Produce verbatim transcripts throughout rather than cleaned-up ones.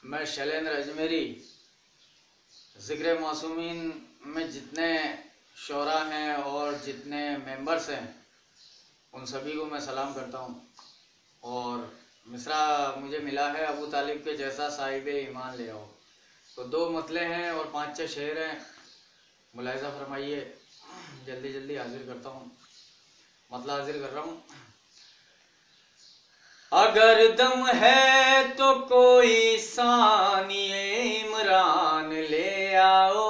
मैं शैलेंद्र अजमेरी ज़िक्र मासूमीन में जितने शोरा हैं और जितने मेंबर्स हैं उन सभी को मैं सलाम करता हूँ। और मिसरा मुझे मिला है, अबू तालिब के जैसा साहिब ईमान ले आओ। तो दो मतले हैं और पाँच छः शेर हैं, मुलाहिज़ा फरमाइए। जल्दी जल्दी हाजिर करता हूँ, मतला हाजिर कर रहा हूँ। अगर दम है तो कोई सानिए इमरान ले आओ,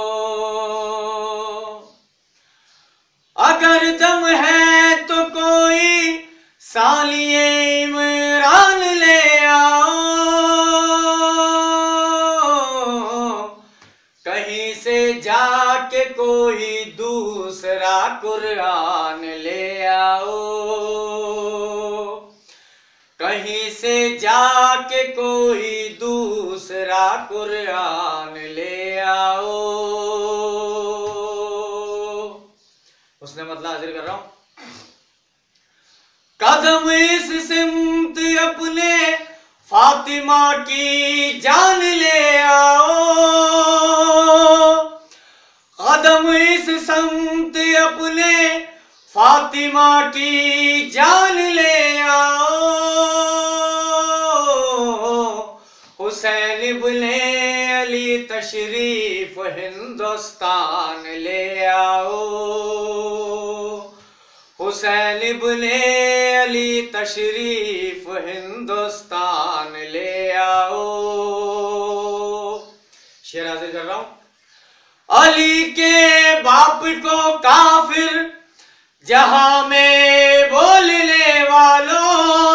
अगर दम है तो कोई सानिए इमरान ले आओ, कहीं से जाके कोई दूसरा कुरान ले आओ, कहीं से जाके कोई दूसरा कुरान ले आओ। उसने मतलब हाजिर कर रहा हूं। कदम इस सिमत अपने फातिमा की जान ले आओ, कदम इस सिमत अपने फातिमा की जान ले आओ, हुसैन इब्ने अली तशरीफ हिंदुस्तान ले आओ, हुसैन इब्ने अली तशरीफ हिंदुस्तान ले आओ। शेर हाजिर कर रहा हूं। अली के बाप को काफिर जहां में बोलने वालों,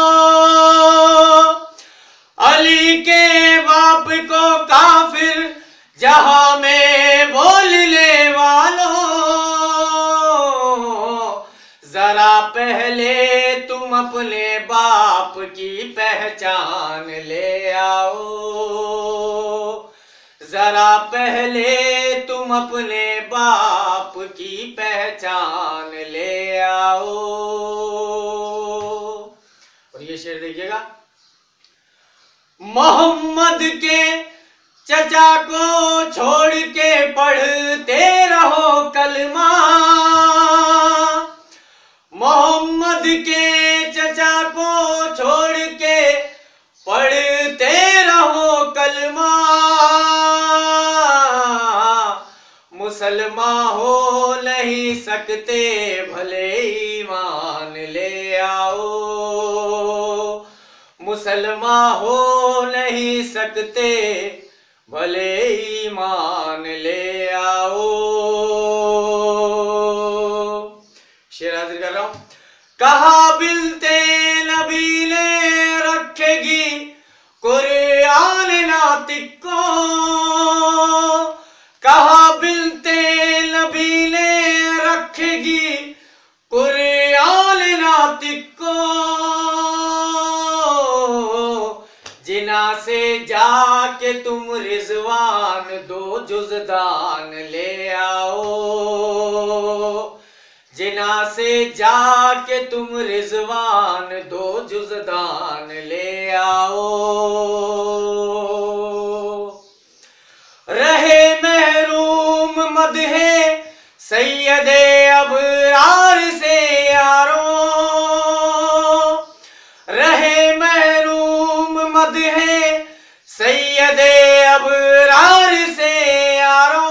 अली के बाप को काफिर जहां में बोलने वालों, जरा पहले तुम अपने बाप की पहचान ले आओ, जरा पहले तुम अपने बाप की पहचान ले आओ। और ये शेर देखिएगा। मोहम्मद के चचा को छोड़ के पढ़ते रहो कलमा, मोहम्मद के चचा को छोड़ के पढ़ते रहो कलमा, मुसलमान हो नहीं सकते भले ईमान ले आओ, मुसलमान हो नहीं सकते भले ईमान ले आओ। शेर हाजिर कर रहा हूं। कहा बिलते नबी ने रखेगी कुरान नातिक को, कहा बिलते नबी ने रखेगी कुरान नातिक को, जिना से जाके तुम रिजवान दो जुज़दान ले आओ, जिना से जाके तुम रिजवान दो जुज़दान ले आओ। रहे महरूम मदहे सैयदे अबरार से यारो, रहे महरूम मदहे सैयदे अबरार से यारो,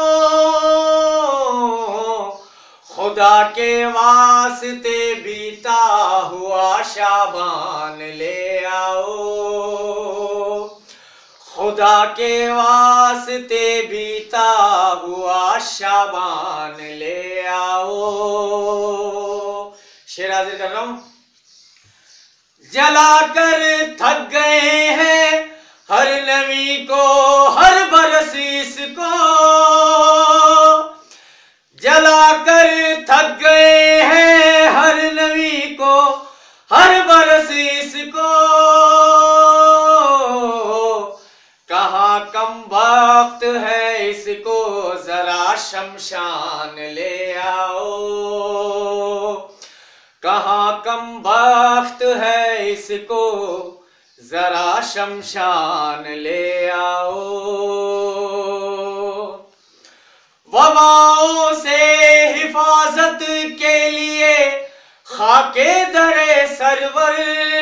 खुदा के वास्ते बीता हुआ शाबान ले आओ, खुदा के वास्ते बीता हुआ शाबान ले आओ। शेर हाजिर कर रहा हूं। जलाकर थक गए हैं हर नवी को हर बरस इसको, जलाकर थक गए हैं हर नवी को हर बरस इसको, कहाँ कम वक्त है इसको जरा शमशान ले आओ, कहाँ कम वक्त है इसको जरा शमशान ले आओ। वबाओं से हिफाजत के लिए खाके दरे सरवर,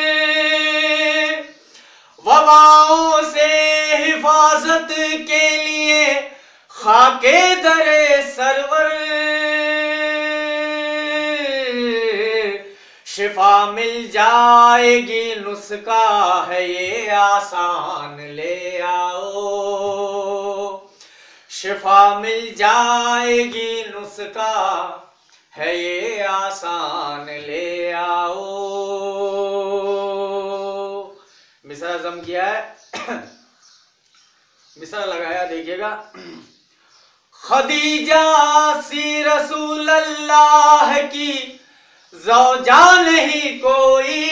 वबाओं से हिफाजत के लिए खाके दरे सरवर, शिफा मिल जाएगी नुस्खा है ये आसान ले आओ। शिफा मिल जाएगी नुस्खा है ये आसान ले आओ। मिसरा जम किया है, मिसरा लगाया देखिएगा। खदीजा सी रसूल अल्लाह की ज़ौजा नहीं कोई,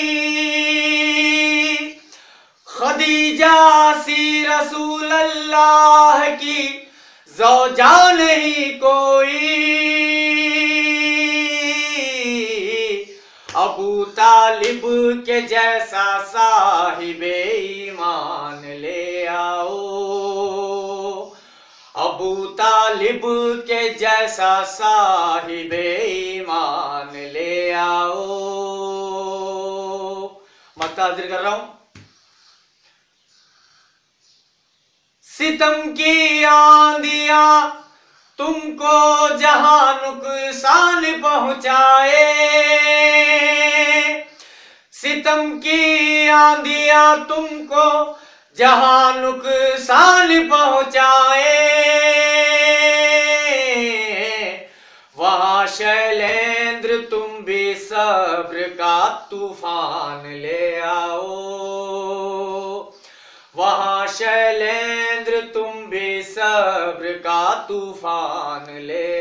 खदीजा सी रसूल अल्लाह की ज़ौजा नहीं कोई। अबू तालिब के जैसा साहिबे ईमान ले आओ। अबू तालिब के जैसा साहिबे ईमान ले आओ। मत हाजिर कर रहा हूं। सितम की आंधियां तुमको जहां नुकसान पहुंचाए, सितम की आंधियां तुमको जहां नुकसान पहुंचाए, वहां शैलेंद्र तुम भी सब्र का तूफान ले आओ। वहां शैलेंद्र तुम भी सब्र का तूफान ले